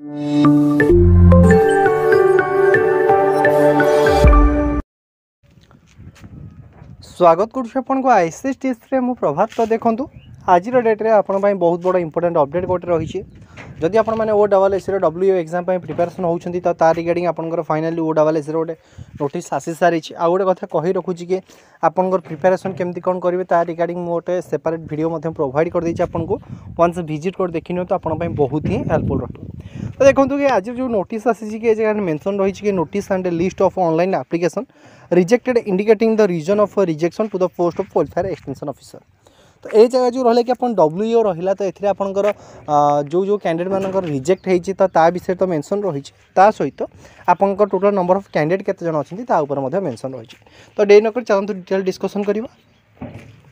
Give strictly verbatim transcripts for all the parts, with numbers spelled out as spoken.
स्वागत करूँ ICS TS मु प्रभात। तो देखूँ आज डेट्रे आपंपाई बहुत बड़ इंपोर्टेंट अपडेट गोटे रही जदि आप O double S W exam preparation होती तो तार रिगार्डिंग आपंकर फाइनाली ओ डबल एस गोटे नोटिस आसी सारी आ गोटे कथा कही रखुची कि आपंकर प्रिपेरेसन केमती कौन करेंगे तार रिगार्डिंग गोटे सेपरेट वीडियो प्रोवाइड कर देती आपको वंस विजिट कर देखी तो आप बहुत ही हेल्पफुल रही। तो देखो कि आज जो नोटिस आसी कि जगह मेंशन रही कि notice and list of online application rejected indicating the reason of rejection to the post of welfare extension officer. तो ये जगह जो रहा कि आप डब्ल्यूओ रहा तो ये आपंकर जो जो कैंडिडेट मानकर रिजेक्ट होती तो ता विषय तो मेंशन रही सहित आपंकर टोटल नंबर ऑफ कैंडिडेट केते जन अच्छी तापर मेंशन रही। तो डे नक चलते डिटेल डिस्कसन करवा।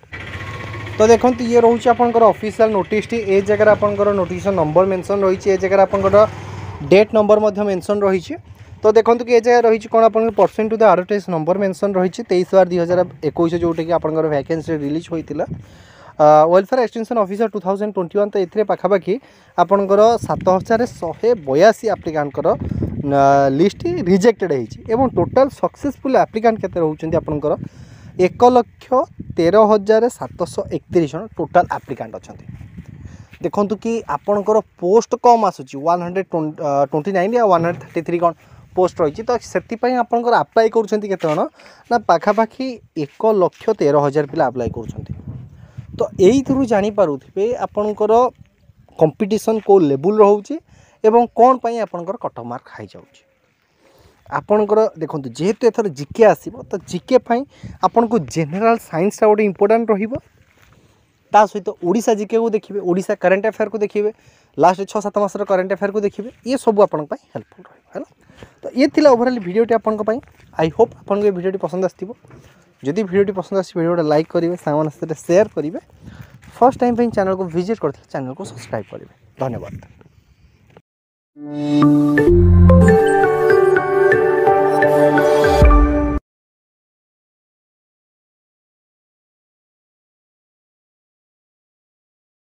तो देखो ये रोचे आपंकर ऑफिशियल नोटिस ये जगह आपंकर नोटिफिकेशन नंबर मेंशन रही है जगह आपंकर डेट नंबर मेंशन रही। तो देखो कि ये जगह रही कौन आप percent to the advertise number mention रही तेईस बार दुई हजार एक जोटा कि आपंकर वैकेंसी रिलीज होता welfare extension officer two thousand twenty one. तो ये पाखापाखि आपंकर सात हजार शहे बयासी आप्लिकांटर लिस्ट रिजेक्टेड हो टोटाल सक्सेसफुल आप्लिकांट केते रहउछन्ती आपंकर एक लक्ष तेरह हजार सातश एकतीस जन टोटाल आप्लिकांट अच्छा। देखो कि आपंकर पोस्ट कम आसूँ वन हंड्रेड ट्वेंटी नाइन या वन हंड्रेड थर्टी थ्री कौन पोस्ट रही। तो से आपंकर आप्लाय करुँच ना पाखापाखि एक लक्ष तेरह हजार पिला आप्लाय करुँच। तो यही जानीपे आपंकर कंपटीशन को लेवल रोचे एवं कौन पाई आपंकर कट ऑफ मार्क हाई जाऊँगी आपंकर देखो जेहेतु एथर जीके आसो तो जीके आपन को जेनेल साइंस गोटे इंपोर्टाट ता सहित ओडिशा जीके को देखिए ओडिशा करंट अफेयर को देखिए लास्ट छः सात मासर करंट अफेयर को देखिए ये सब आपन हेल्पफुल रहा। तो ये थिला ओवरऑल वीडियोटी आपन आई होप आपन को वीडियोटी पसंद आसो जदि वीडियोटी पसंद आसी वीडियो लाइक करेंगे सांग सहित शेयर करेंगे फर्स्ट टाइम पे चैनल को विजिट करते चैनल को सब्सक्राइब करेंगे। धन्यवाद।